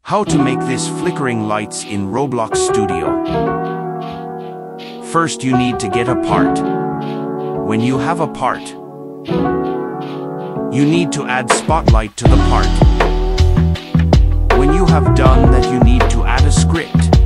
How to make this flickering lights in Roblox Studio. First, you need to get a part. When you have a part, you need to add spotlight to the part. When you have done that, you need to add a script.